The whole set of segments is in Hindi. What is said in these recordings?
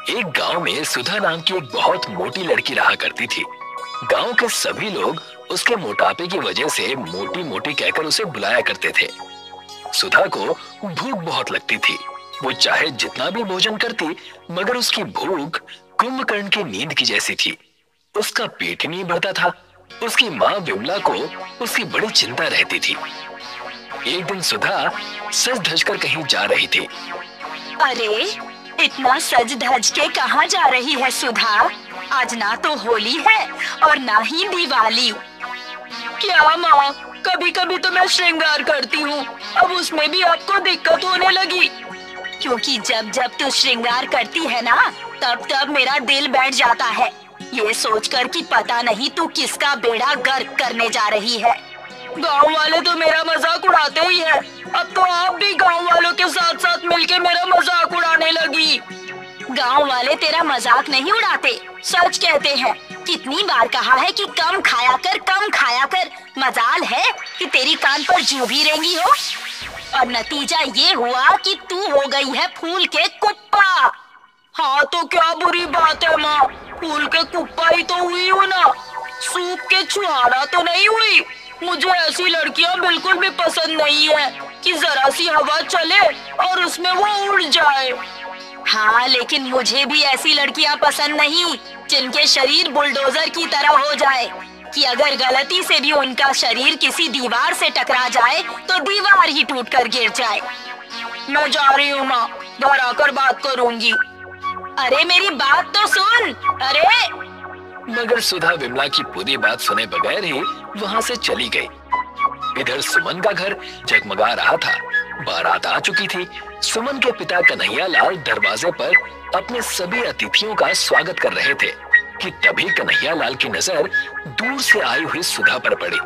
एक गांव में सुधा नाम की एक बहुत मोटी लड़की रहा करती थी। गांव के सभी लोग उसके मोटापे की वजह से मोटी मोटी कहकर उसे बुलाया करते थे। सुधा को भूख बहुत लगती थी। वो चाहे जितना भी भोजन करती, मगर उसकी भूख कुंभकर्ण की नींद की जैसी थी। उसका पेट नहीं भरता था। उसकी माँ विमला को उसकी बड़ी चिंता रहती थी। एक दिन सुधा सज धज कर कहीं जा रही थी। अरे, इतना सज धज के कहाँ जा रही है सुधा? आज ना तो होली है और ना ही दिवाली। क्या माँ, कभी कभी तो मैं श्रृंगार करती हूँ, अब उसमें भी आपको दिक्कत होने लगी। क्योंकि जब जब तू श्रृंगार करती है ना, तब तब मेरा दिल बैठ जाता है, ये सोचकर कि पता नहीं तू किसका बेड़ा गर्क करने जा रही है। गांव वाले तो मेरा मजाक उड़ाते ही हैं। अब तो आप भी गांव वालों के साथ साथ मिलके मेरा मजाक उड़ाने लगी। गांव वाले तेरा मजाक नहीं उड़ाते, सच कहते हैं। कितनी बार कहा है कि कम खाया कर, कम खाया कर। मजाल है कि तेरी कान पर जू भी रेंगी हो। और नतीजा ये हुआ कि तू हो गई है फूल के कुप्पा। हाँ तो क्या बुरी बात है माँ, फूल के कुप्पा ही तो हुई हूँ ना, सूप के छुहारा तो नहीं हुई। मुझे ऐसी लड़कियाँ बिल्कुल भी पसंद नहीं है कि जरा सी हवा चले और उसमें वो उड़ जाए। हाँ, लेकिन मुझे भी ऐसी लड़कियाँ पसंद नहीं जिनके शरीर बुलडोजर की तरह हो जाए, कि अगर गलती से भी उनका शरीर किसी दीवार से टकरा जाए तो दीवार ही टूटकर गिर जाए। मैं जा रही हूँ माँ, घर आकर बात करूँगी। अरे मेरी बात तो सुन। अरे, मगर सुधा विमला की पूरी बात सुने बगैर ही वहां से चली गई। इधर सुमन का घर जगमगा रहा था। बारात आ चुकी थी। सुमन के पिता कन्हैया लाल दरवाजे पर अपने सभी अतिथियों का स्वागत कर रहे थे कि तभी कन्हैया लाल की नजर दूर से आई हुई सुधा पर पड़ी।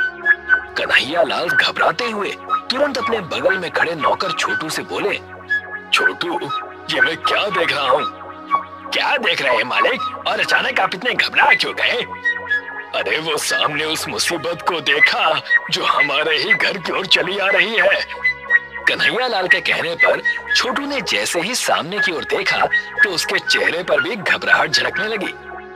कन्हैया लाल घबराते हुए तुरंत अपने बगल में खड़े नौकर छोटू से बोले, छोटू, ये मैं क्या देख रहा हूँ? क्या देख रहे हैं मालिक, और अचानक आप इतने घबरा क्यों गए? अरे वो सामने उस मुसीबत को देखा जो हमारे ही घर की ओर चली आ रही है। कन्हैया लाल के कहने पर छोटू ने जैसे ही सामने की ओर देखा तो उसके चेहरे पर भी घबराहट झलकने लगी।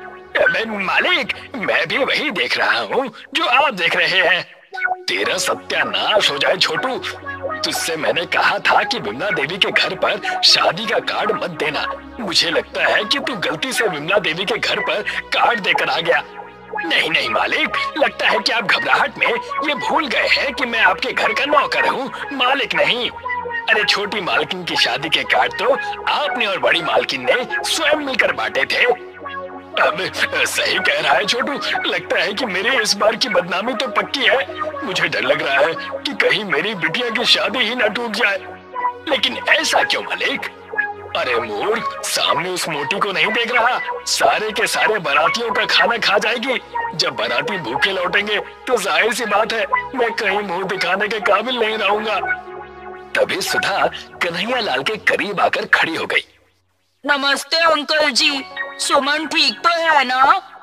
मालिक, मैं भी वही देख रहा हूँ जो आप देख रहे हैं। तेरा सत्यानाश हो जाए छोटू, तुझसे मैंने कहा था कि विमला देवी के घर पर शादी का कार्ड मत देना। मुझे लगता है कि तू गलती से विमला देवी के घर पर कार्ड देकर आ गया। नहीं नहीं मालिक, लगता है कि आप घबराहट में ये भूल गए हैं कि मैं आपके घर का नौकर हूँ, मालिक नहीं। अरे छोटी मालकिन की शादी के कार्ड तो आपने और बड़ी मालकिन ने स्वयं मिलकर बांटे थे। अब सही कह रहा है छोटू, लगता है कि मेरे इस बार की बदनामी तो पक्की है। मुझे डर लग रहा है कि कहीं मेरी बिटिया की शादी ही न टूट जाए। लेकिन ऐसा क्यों मालिक? अरे मूर्ख, सामने उस मोटी को नहीं देख रहा? सारे के सारे बारातियों का खाना खा जाएगी। जब बाराती भूखे लौटेंगे तो जाहिर सी बात है मैं कहीं मुंह दिखाने के काबिल नहीं रहूंगा। तभी सुधा कन्हैया लाल के करीब आकर खड़ी हो गई। नमस्ते अंकल जी, सुमन ठीक तो है ना?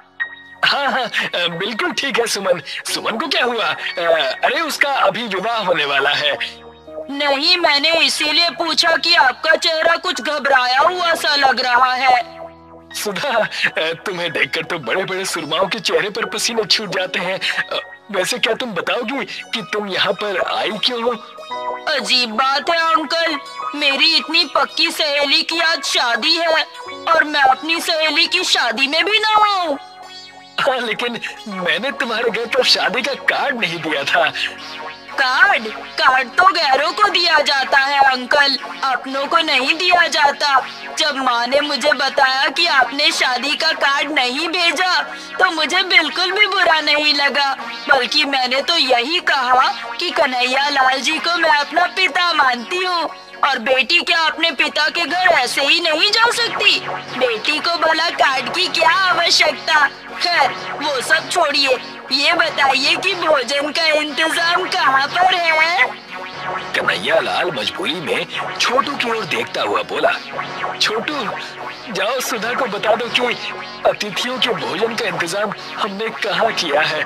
हाँ हाँ, बिल्कुल ठीक है सुमन। सुमन को क्या हुआ? अरे उसका अभी विवाह होने वाला है। नहीं, मैंने इसीलिए पूछा कि आपका चेहरा कुछ घबराया हुआ सा लग रहा है। सुधा, तुम्हें देखकर तो बड़े बड़े सुरमाओं के चेहरे पर पसीने छूट जाते हैं। वैसे क्या तुम बताओगी कि तुम यहाँ पर आई क्यों हो? अजीब बात है अंकल, मेरी इतनी पक्की सहेली की आज शादी है और मैं अपनी सहेली की शादी में भी ना आऊं। हाँ, लेकिन मैंने तुम्हारे घर पर शादी का कार्ड नहीं दिया था। कार्ड? कार्ड तो गैरों को दिया जाता है अंकल, अपनों को नहीं दिया जाता। जब माँ ने मुझे बताया कि आपने शादी का कार्ड नहीं भेजा तो मुझे बिल्कुल भी बुरा नहीं लगा, बल्कि मैंने तो यही कहा कि कन्हैया लाल जी को मैं अपना पिता मानती हूँ और बेटी क्या अपने पिता के घर ऐसे ही नहीं जा सकती? बेटी को भला कार्ड की क्या आवश्यकता? खैर वो सब छोड़िए, ये बताइए कि भोजन का इंतजाम कहाँ पर है? कन्हैया लाल मजबूरी में छोटू की ओर देखता हुआ बोला, छोटू, जाओ सुधा को बता दो कि अतिथियों के भोजन का इंतजाम हमने कहाँ किया है।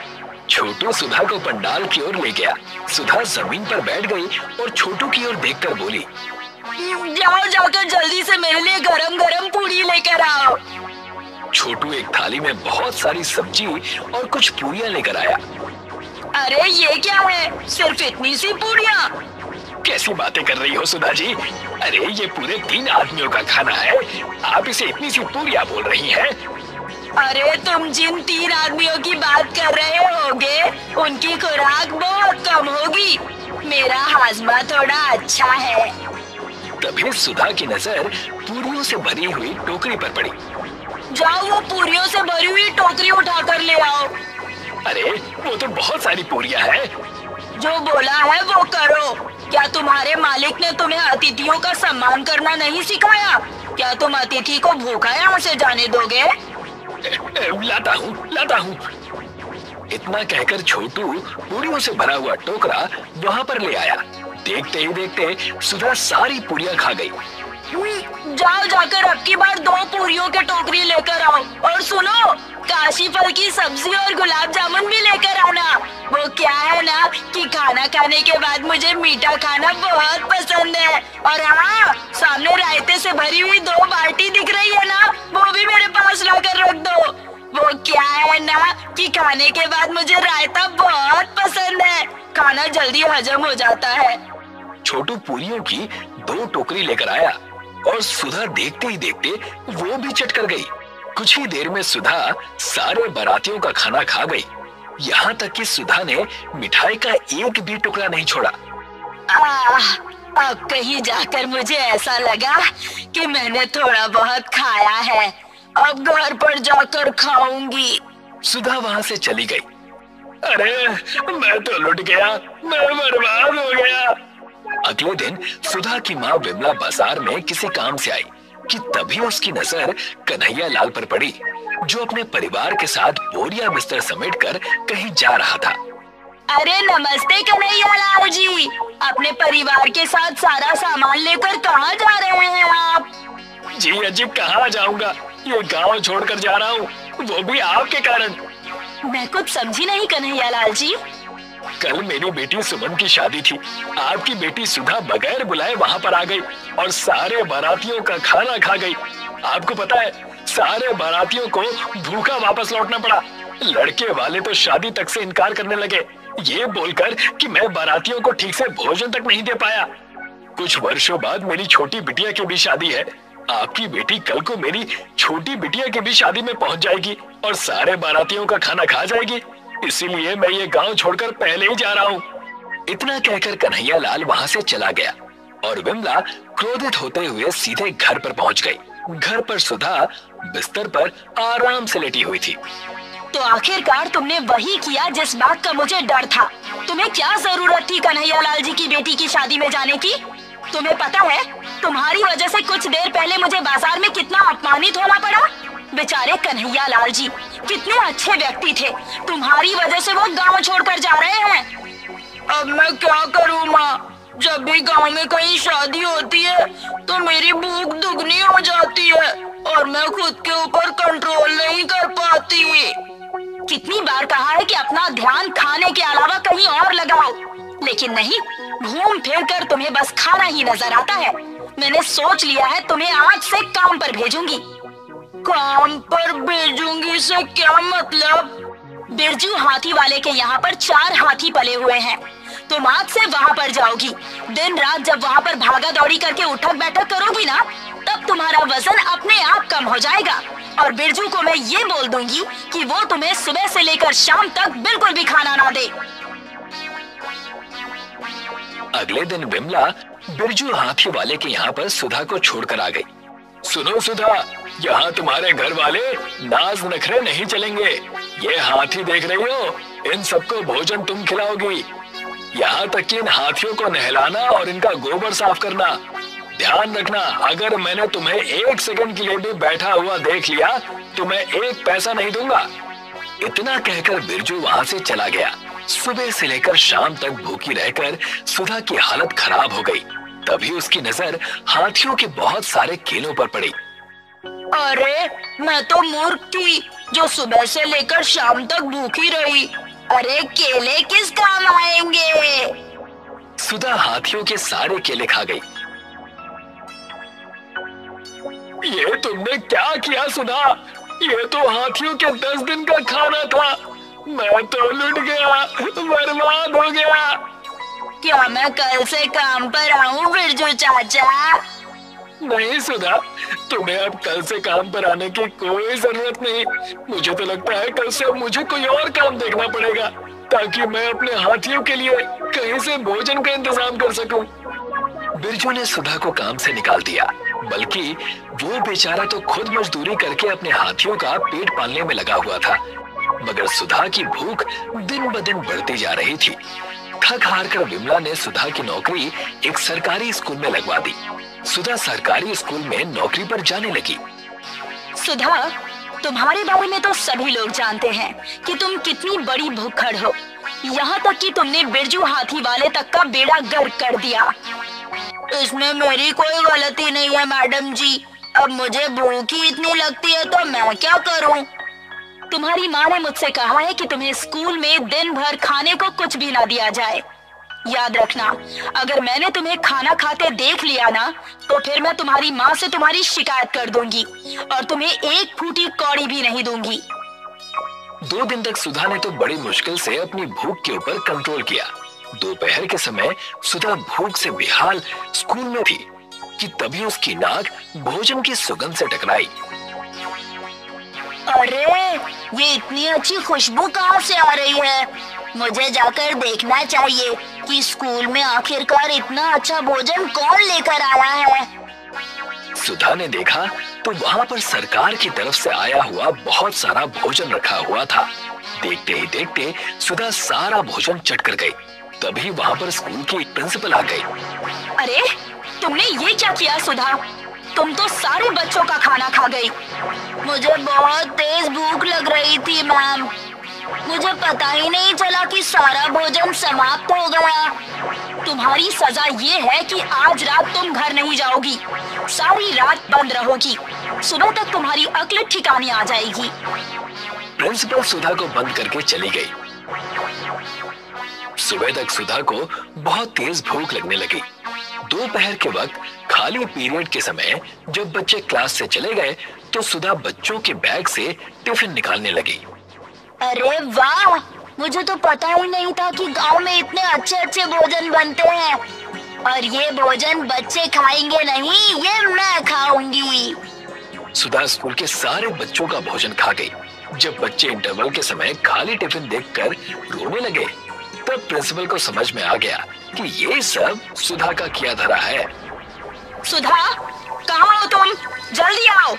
छोटू सुधा को पंडाल की ओर ले गया। सुधा जमीन पर बैठ गई और छोटू की ओर देखकर बोली, जाओ, जाकर जल्दी से मेरे लिए गरम गरम पूड़ी सब्जी लेकर आओ। छोटू एक थाली में बहुत सारी सब्जी और कुछ पूरियां लेकर आया। अरे ये क्या है, सिर्फ इतनी सी पूरियां? कैसी बातें कर रही हो सुधा जी? अरे ये पूरे 3 आदमियों का खाना है, आप इसे इतनी सी पूरियां बोल रही हैं? अरे तुम जिन 3 आदमियों की बात कर रहे होगे उनकी खुराक बहुत कम होगी। मेरा हाजमा थोड़ा अच्छा है। तभी सुधा की नजर पूरियों से भरी हुई टोकरी पर पड़ी। जाओ वो पूरियों से भरी हुई टोकरी उठा कर ले आओ। अरे वो तो बहुत सारी पूरियां हैं। जो बोला है वो करो। क्या तुम्हारे मालिक ने तुम्हें अतिथियों का सम्मान करना नहीं सिखाया? क्या तुम अतिथि को भूखा यहाँ से जाने दोगे? लाता हूँ। इतना कहकर छोटू पूरियों से भरा हुआ टोकरा वहाँ पर ले आया। देखते ही देखते सुधा सारी पूरियां खा गई। जाओ जाकर अब की बार 2 पूरियों के टोकरी लेकर आओ। और सुनो, काशी फल की सब्जी और गुलाब जामुन भी लेकर आना। वो क्या है ना कि खाना खाने के बाद मुझे मीठा खाना बहुत पसंद है। और हाँ, सामने रायते से भरी हुई 2 बाल्टी दिख रही है ना, वो भी मेरे पास लाकर रख दो। वो क्या है ना कि खाने के बाद मुझे रायता बहुत पसंद है, खाना जल्दी हजम हो जाता है। छोटू पूरियों की 2 टोकरी लेकर आया और सुधा देखते ही देखते वो भी चट कर गई। कुछ ही देर में सुधा सारे बारातियों का खाना खा गई। यहाँ तक कि सुधा ने मिठाई का एक भी टुकड़ा नहीं छोड़ा। अब कहीं जाकर मुझे ऐसा लगा कि मैंने थोड़ा बहुत खाया है। अब घर पर जाकर खाऊंगी। सुधा वहाँ से चली गई। अरे मैं तो लुट गया, मैं बर्बाद हो गया। अगले दिन सुधा की माँ विमला बाजार में किसी काम से आई कि तभी उसकी नजर कन्हैया लाल पर पड़ी, जो अपने परिवार के साथ बोरिया बिस्तर समेटकर कहीं जा रहा था। अरे नमस्ते कन्हैया लाल जी, अपने परिवार के साथ सारा सामान लेकर कहाँ जा रहे हैं आप? जी अजी कहाँ जाऊंगा, ये गांव छोड़कर जा रहा हूँ, वो भी आपके कारण। मैं कुछ समझी नहीं कन्हैया लाल जी। कल मेरी बेटी सुमन की शादी थी। आपकी बेटी सुधा बगैर बुलाए वहाँ पर आ गई और सारे बारातियों का खाना खा गई। आपको पता है, सारे बारातियों को भूखा वापस लौटना पड़ा। लड़के वाले तो शादी तक से इनकार करने लगे, ये बोलकर कि मैं बारातियों को ठीक से भोजन तक नहीं दे पाया। कुछ वर्षों बाद मेरी छोटी बिटिया की भी शादी है। आपकी बेटी कल को मेरी छोटी बिटिया की भी शादी में पहुंच जाएगी और सारे बारातियों का खाना खा जाएगी। इसीलिए मैं ये गांव छोड़कर पहले ही जा रहा हूँ। इतना कहकर कन्हैया लाल वहाँ से चला गया और विमला क्रोधित होते हुए सीधे घर पर पहुँच गई। घर पर सुधा बिस्तर पर आराम से लेटी हुई थी। तो आखिरकार तुमने वही किया जिस बात का मुझे डर था। तुम्हें क्या जरूरत थी कन्हैया लाल जी की बेटी की शादी में जाने की? तुम्हें पता है, तुम्हारी वजह से कुछ देर पहले मुझे बाजार में कितना अपमानित होना पड़ा। बेचारे कन्हैया लाल जी कितने अच्छे व्यक्ति थे, तुम्हारी वजह से वो गांव छोड़कर जा रहे हैं। अब मैं क्या करूँ माँ, जब भी गांव में कहीं शादी होती है तो मेरी भूख दुगनी हो जाती है और मैं खुद के ऊपर कंट्रोल नहीं कर पाती। कितनी बार कहा है कि अपना ध्यान खाने के अलावा कहीं और लगाओ, लेकिन नहीं, घूम फिर कर तुम्हें बस खाना ही नजर आता है। मैंने सोच लिया है तुम्हें आज से काम पर भेजूंगी। काम पर भेजूंगी से क्या मतलब? बिरजू हाथी वाले के यहाँ पर 4 हाथी पले हुए हैं। तुम आज से वहाँ पर जाओगी। दिन रात जब वहाँ पर भागा दौड़ी करके उठक बैठक करोगी ना, तब तुम्हारा वजन अपने आप कम हो जाएगा। और बिरजू को मैं ये बोल दूंगी कि वो तुम्हें सुबह से लेकर शाम तक बिल्कुल भी खाना ना दे। अगले दिन विमला बिरजू हाथी वाले के यहाँ पर सुधा को छोड़कर आ गई। सुनो सुधा, यहाँ तुम्हारे घर वाले नाज नखरे नहीं चलेंगे। ये हाथी देख रही हो, इन सबको भोजन तुम खिलाओगी। यहाँ तक कि इन हाथियों को नहलाना और इनका गोबर साफ करना। ध्यान रखना, अगर मैंने तुम्हें 1 सेकंड के लिए भी बैठा हुआ देख लिया तो मैं 1 पैसा नहीं दूंगा। इतना कहकर बिरजू वहाँ से चला गया। सुबह से लेकर शाम तक भूखी रहकर सुधा की हालत खराब हो गई। तभी उसकी नजर हाथियों के बहुत सारे केलों पर पड़ी। अरे मैं तो मूर्ख थी जो सुबह से लेकर शाम तक भूखी रही। अरे केले किस काम आएंगे? सुधा हाथियों के सारे केले खा गई। ये तुमने क्या किया सुधा? ये तो हाथियों के 10 दिन का खाना था। मैं तो लुट गया, बर्बाद हो गया। क्या मैं कल से काम पर आऊँ बिरजू चाचा? नहीं सुधा, तुम्हें अब कल से काम पर आने की कोई जरूरत नहीं। मुझे तो लगता है कल से मुझे कोई और काम देखना पड़ेगा, ताकि मैं अपने हाथियों के लिए कहीं से भोजन का इंतजाम कर सकूं। बिरजू ने सुधा को काम से निकाल दिया, बल्कि वो बेचारा तो खुद मजदूरी करके अपने हाथियों का पेट पालने में लगा हुआ था। मगर सुधा की भूख दिन ब दिन बढ़ती जा रही थी। थक हार कर विमला ने सुधा की नौकरी एक सरकारी स्कूल में लगवा दी। सुधा सरकारी स्कूल में नौकरी पर जाने लगी। सुधा, तुम्हारे बारे में तो सभी लोग जानते हैं कि तुम कितनी बड़ी भुक्खड़ हो। यहाँ तक कि तुमने बिरजू हाथी वाले तक का बेड़ा गर्क कर दिया। इसमें मेरी कोई गलती नहीं है मैडम जी। अब मुझे भूख ही इतनी लगती है तो मैं क्या करूं? तुम्हारी माँ ने मुझसे कहा है कि तुम्हें स्कूल में दिन भर खाने को कुछ भी ना दिया जाए। याद रखना, अगर मैंने तुम्हें खाना खाते देख लिया ना, तो फिर मैं तुम्हारी माँ से तुम्हारी शिकायत कर दूंगी और तुम्हें एक फूटी कौड़ी भी नहीं दूंगी। 2 दिन तक सुधा ने तो बड़ी मुश्किल से अपनी भूख के ऊपर कंट्रोल किया। दोपहर के समय सुधा भूख से बेहाल स्कूल में थी कि तभी उसकी नाक भोजन की सुगंध से टकराई। अरे, ये इतनी अच्छी खुशबू कहाँ से आ रही है? मुझे जाकर देखना चाहिए कि स्कूल में आखिरकार इतना अच्छा भोजन कौन लेकर आया है। सुधा ने देखा तो वहाँ पर सरकार की तरफ से आया हुआ बहुत सारा भोजन रखा हुआ था। देखते ही देखते सुधा सारा भोजन चट कर गई। तभी वहाँ पर स्कूल की प्रिंसिपल आ गई। अरे, तुमने ये क्या किया सुधा? तुम तो सारे बच्चों का खाना खा गई। मुझे बहुत तेज भूख लग रही थी मैम। मुझे पता ही नहीं चला कि सारा भोजन समाप्त हो गया। तुम्हारी सजा ये है कि आज रात तुम घर नहीं जाओगी, सारी रात बंद रहोगी। सुबह तक तुम्हारी अक्ल ठिकाने आ जाएगी। प्रिंसिपल सुधा को बंद करके चली गई। सुबह तक सुधा को बहुत तेज भूख लगने लगी। दोपहर के वक्त खाली पीरियड के समय जब बच्चे क्लास से चले गए तो सुधा बच्चों के बैग से टिफिन निकालने लगी। अरे वाह, मुझे तो पता ही नहीं था कि गांव में इतने अच्छे अच्छे भोजन बनते हैं। और ये भोजन बच्चे खाएंगे नहीं, ये मैं खाऊंगी। सुधा स्कूल के सारे बच्चों का भोजन खा गई। जब बच्चे इंटरवल के समय खाली टिफिन देखकर रोने लगे, तब प्रिंसिपल को समझ में आ गया कि ये सब सुधा का किया धरा है। सुधा, कहाँ हो तुम? जल्दी आओ।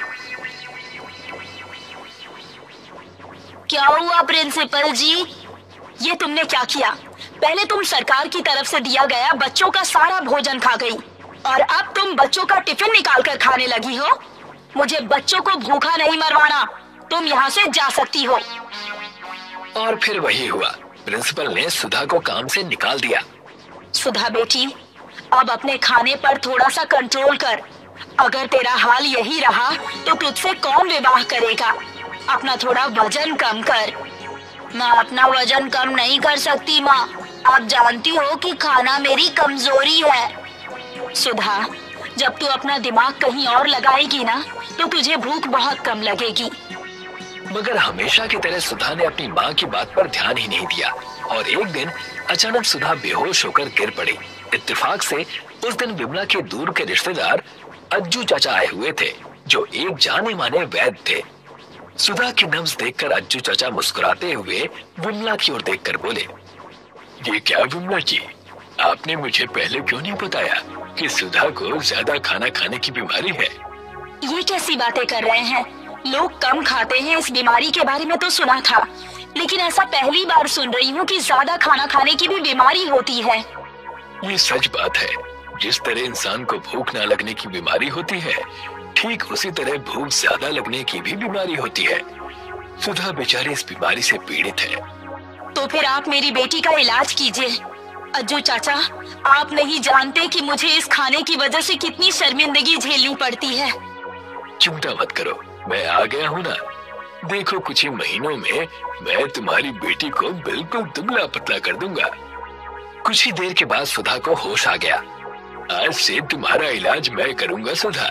क्या हुआ प्रिंसिपल जी? ये तुमने क्या किया? पहले तुम सरकार की तरफ से दिया गया बच्चों का सारा भोजन खा गई और अब तुम बच्चों का टिफिन निकाल कर खाने लगी हो। मुझे बच्चों को भूखा नहीं मरवाना। तुम यहाँ से जा सकती हो। और फिर वही हुआ, प्रिंसिपल ने सुधा को काम से निकाल दिया। सुधा बेटी, अब अपने खाने पर थोड़ा सा कंट्रोल कर। अगर तेरा हाल यही रहा तो तुझसे कौन विवाह करेगा? अपना थोड़ा वजन कम कर। मैं अपना वजन कम नहीं कर सकती माँ। आप जानती हो कि खाना मेरी कमजोरी है। सुधा, जब तू अपना दिमाग कहीं और लगाएगी ना, तो तुझे भूख बहुत कम लगेगी। मगर हमेशा की तरह सुधा ने अपनी माँ की बात पर ध्यान ही नहीं दिया और एक दिन अचानक सुधा बेहोश होकर गिर पड़ी। इत्तेफाक से उस दिन विमला के दूर के रिश्तेदार अज्जू चाचा आए हुए थे, जो एक जाने माने वैद्य थे। सुधा की नब्ज देखकर अज्जू चाचा मुस्कुराते हुए विमला की ओर देखकर बोले, ये क्या विमला जी, आपने मुझे पहले क्यों नहीं बताया कि सुधा को ज्यादा खाना खाने की बीमारी है? ये कैसी बातें कर रहे हैं? लोग कम खाते हैं इस बीमारी के बारे में तो सुना था, लेकिन ऐसा पहली बार सुन रही हूँ कि ज्यादा खाना खाने की भी बीमारी होती है। ये सच बात है। जिस तरह इंसान को भूख न लगने की बीमारी होती है, ठीक उसी तरह भूख ज्यादा लगने की भी बीमारी होती है। सुधा बेचारी इस बीमारी से पीड़ित है। तो फिर आप मेरी बेटी का इलाज कीजिए। अज्जू चाचा, आप नहीं जानते कि मुझे इस खाने की वजह से कितनी शर्मिंदगी झेलनी पड़ती है। चिंता मत करो, मैं आ गया हूँ ना। देखो, कुछ ही महीनों में मैं तुम्हारी बेटी को बिल्कुल दुबला पतला कर दूंगा। कुछ ही देर के बाद सुधा को होश आ गया। आज से तुम्हारा इलाज मैं करूंगा सुधा।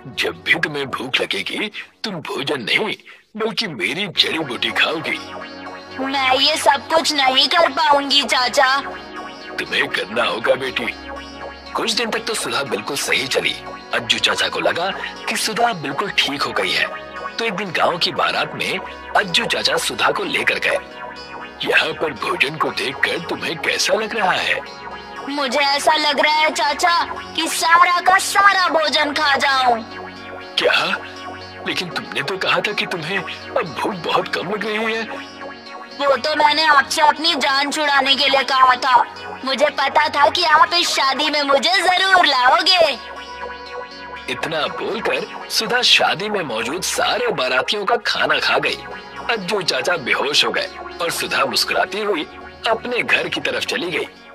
जब भी तुम्हें भूख लगेगी तुम भोजन नहीं बल्कि मेरी जड़ी बूटी खाओगी। मैं ये सब कुछ नहीं कर पाऊंगी चाचा। तुम्हें करना होगा बेटी। कुछ दिन तक तो सुधा बिल्कुल सही चली। अज्जू चाचा को लगा कि सुधा बिल्कुल ठीक हो गई है, तो एक दिन गांव की बारात में अज्जू चाचा सुधा को लेकर गए। यहाँ पर भोजन को देखकर तुम्हें कैसा लग रहा है? मुझे ऐसा लग रहा है चाचा कि सारा का सारा भोजन खा जाऊं। क्या? लेकिन तुमने तो कहा था कि तुम्हें अब भूख बहुत कम लग रही है। वो तो मैंने आपसे अपनी जान छुड़ाने के लिए कहा था। मुझे पता था कि आप इस शादी में मुझे जरूर लाओगे। इतना बोलकर सुधा शादी में मौजूद सारे बारातियों का खाना खा गई। अज्जू चाचा बेहोश हो गए और सुधा मुस्कुराती हुई अपने घर की तरफ चली गई।